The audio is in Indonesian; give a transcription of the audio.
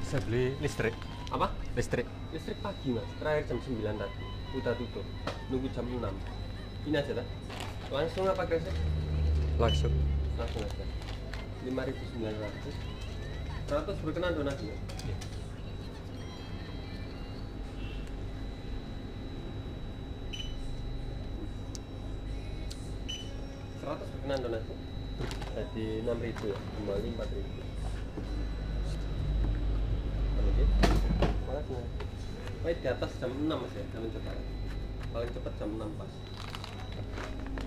Saya beli listrik. Apa? Listrik. Listrik pagi mas, terakhir jam 9 tadi. Udah tutup, nunggu jam 6. Ini aja tak? Langsung apa guys? Langsung. Langsung aja. 5.900. 100 berkenan donasi. Iya. Berkenan donasi. Jadi 6.000 ya, kembali 4.000. Oke. Makasih. Baik di atas jam 6 mas ya, jangan coba. Paling cepat jam 6 pas.